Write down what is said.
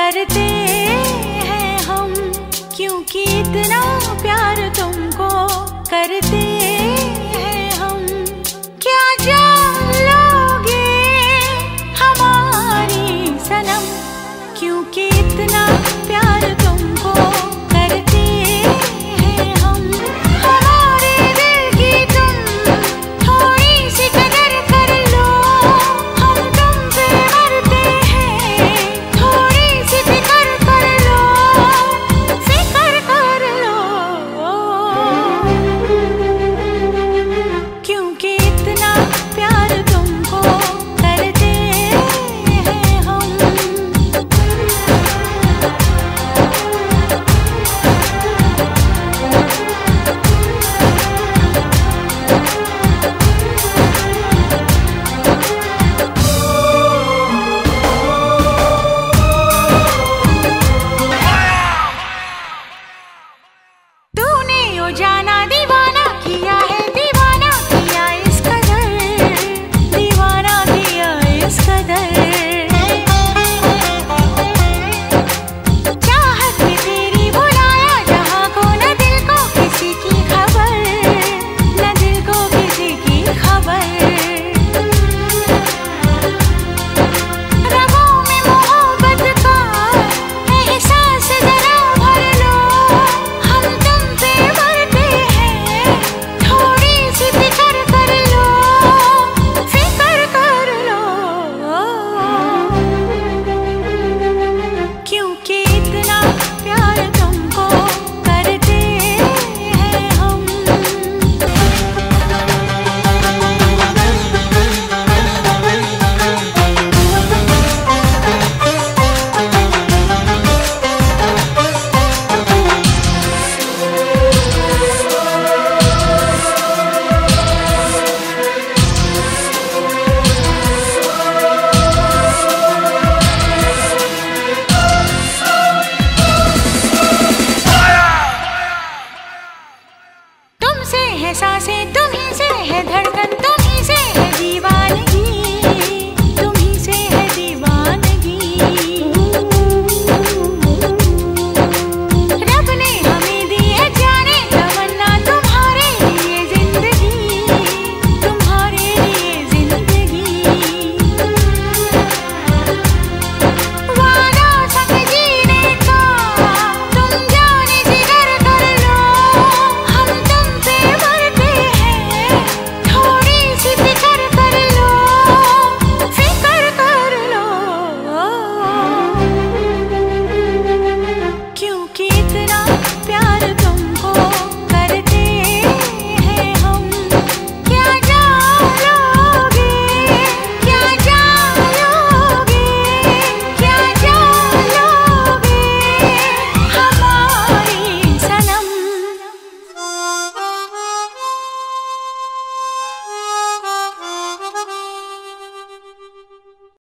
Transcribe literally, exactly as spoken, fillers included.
करते हैं हम, क्योंकि इतना प्यार तुमको करते हैं हम। क्या जान लोगे हमारी सनम, क्योंकि इतना प्यार तुमको करते हैं हम। हमारे दिल की तुम थोड़ी सी कदर कर लो, हम तुमसे मरते हैं, थोड़ी सी फिक्र कर लो, फिक्र कर लो, क्योंकि इतना प्यार तुमको करते हैं हम। तूने यो जाना दीवाना किया है, दीवाना किया इस कदर, दीवाना किया इस कदर। चाहत में तेरी बुलाया जहाँ को, न दिल को किसी की खबर, न दिल को किसी की खबर। रगों में मोहब्बत का एहसास जरा भर लो, हम तुम पे मरते हैं, थोड़ी सी फिक्र कर लो, फिक्र कर लो, क्योंकि इतना प्यार तुमको करते हैं हम। तुमसे है सांसें, तुम ही